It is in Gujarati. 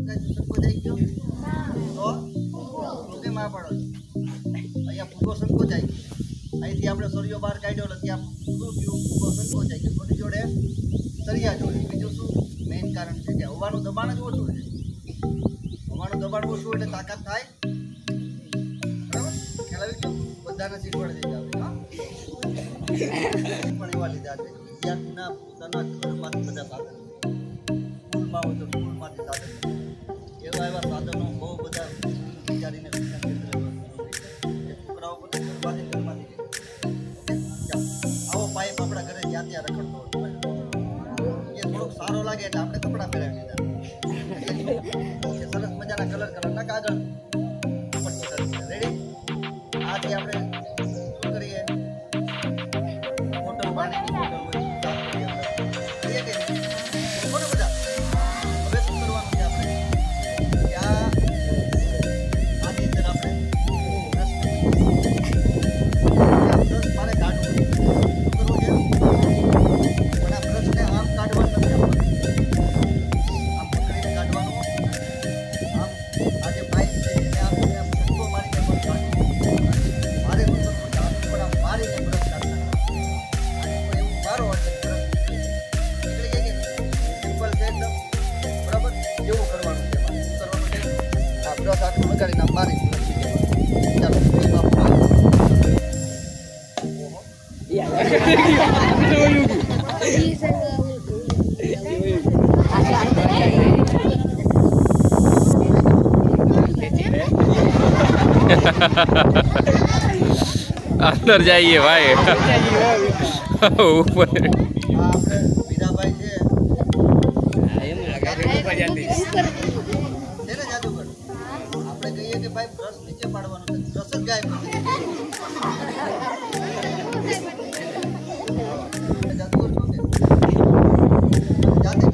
કઈ સંકોચ આવી ગયો તો કેમ આ પાડો અહીંયા ફૂગો સંકોચાઈ ગયો અહીંથી આપણે સરિયો બહાર કાઢ્યો એટલે ત્યાં શું થયું ફૂગો સંકોચાઈ ગયો કોની જોડે સરિયા જોડે બીજું શું મેઇન કારણ છે કે હવાનું દબાણ જ ઓછું છે હવાનું દબાણ ઓછું એટલે તાકાત થાય બરાબર ખ્યાલ આવી ગયો બધાને શીખવાડી દીધા પણ એવા લીધા છે વિદ્યાર્થીના પોતાના ઘરમાંથી બધા સાધન સ્કૂલમાં હોય તો સ્કૂલમાંથી સાધન એવા સાધનો બહુ બધા વિચારીને છોકરાઓ બધા ઘરમાંથી આવો પાઇપ આપણા ઘરે જ્યાં ત્યાં રખડતો હોય એ થોડોક સારો લાગે એટલે આપણે કપડાં પહેરાવી દીધા સરસ મજાના કલરના કાગળ રેડી આથી આપણે શું કરીએ બોટલ પાણીની બોટલ હોય હવે શું કરવાનું છે આપણે આની અંદર આપણે બ્રશ મારે કાઢવું શું કરવું છે પણ આ બ્રશને આમ કાઢવાનું નથી આમ પકડીને કાઢવાનું આમ આ જે પાઇપ છે એને આમ ધક્કો મારીને પણ કાઢવું મારે પણ મારીને બ્રશ કાઢતા એવું મારો નીકળી જાય કે સિમ્પલ છે એકદમ બરાબર એવું કરવાનું છે કરવાનું છે આ બ્રશ આટલું લગાડીને મારી ચાલો अंदर जाइए भाई ऊपर આપણે વીરાભાઈ છે તેને જાદુગર આપણે કહીએ કે ભાઈ બ્રશ નીચે પાડવાનો છે બ્રશ જ ગાયબ જાદુગર છો કે જાતે